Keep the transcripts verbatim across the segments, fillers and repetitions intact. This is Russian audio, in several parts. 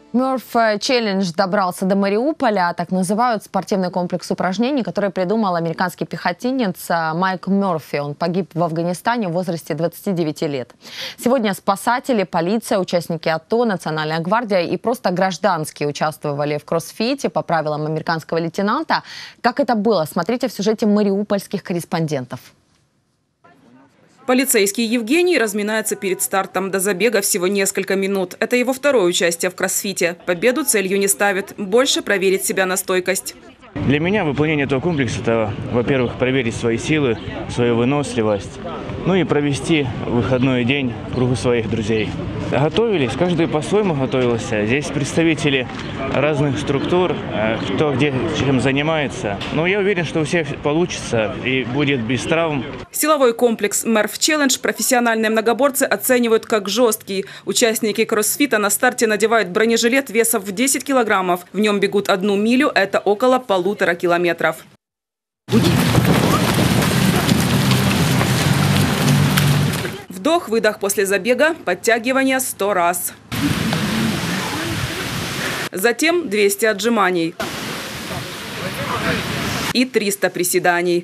Murph Challenge добрался до Мариуполя. Так называют спортивный комплекс упражнений, который придумал американский пехотинец Майк Мерфи. Он погиб в Афганистане в возрасте двадцати девяти лет. Сегодня спасатели, полиция, участники АТО, Национальная гвардия и просто гражданские участвовали в кроссфите по правилам американского лейтенанта. Как это было, смотрите в сюжете мариупольских корреспондентов. Полицейский Евгений разминается перед стартом. До забега всего несколько минут. Это его второе участие в кроссфите. Победу целью не ставит. Больше проверить себя на стойкость. Для меня выполнение этого комплекса – это, во-первых, проверить свои силы, свою выносливость, ну и провести выходной день в кругу своих друзей. Готовились, каждый по-своему готовился. Здесь представители разных структур, кто где чем занимается. Но я уверен, что у всех получится и будет без травм. Силовой комплекс Murph Challenge профессиональные многоборцы оценивают как жесткий. Участники кроссфита на старте надевают бронежилет весом в десять килограммов. В нем бегут одну милю, это около полутора километров. Вдох-выдох после забега, подтягивания сто раз. Затем двести отжиманий и триста приседаний.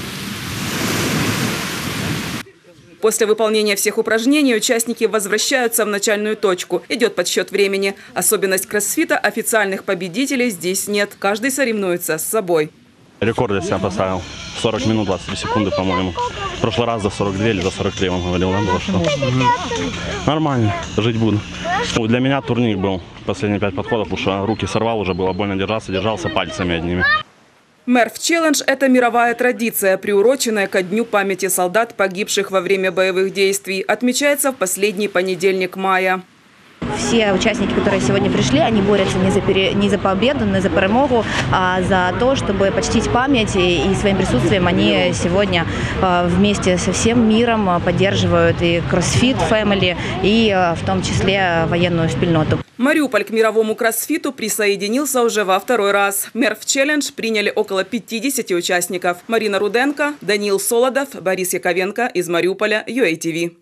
После выполнения всех упражнений участники возвращаются в начальную точку. Идет подсчет времени. Особенность кроссфита – официальных победителей здесь нет. Каждый соревнуется с собой. Рекорд я себя поставил. сорок минут двадцать три секунды, по-моему. В прошлый раз за сорок две или за сорок три, он говорил, да, было что? Нормально, жить буду. Ну, для меня турник был. Последние пять подходов, потому что руки сорвал, уже было больно держаться, держался пальцами одними. Murph Challenge – это мировая традиция, приуроченная ко Дню памяти солдат, погибших во время боевых действий. Отмечается в последний понедельник мая. Все участники, которые сегодня пришли, они борются не за, пере... не за победу, не за перемогу, а за то, чтобы почтить память. И своим присутствием они сегодня вместе со всем миром поддерживают и кроссфит фэмили, и в том числе военную спільноту. Мариуполь к мировому кроссфиту присоединился уже во второй раз. Murph Challenge приняли около пятидесяти участников. Марина Руденко, Даниил Солодов, Борис Яковенко из Мариуполя, ю эй ти ви.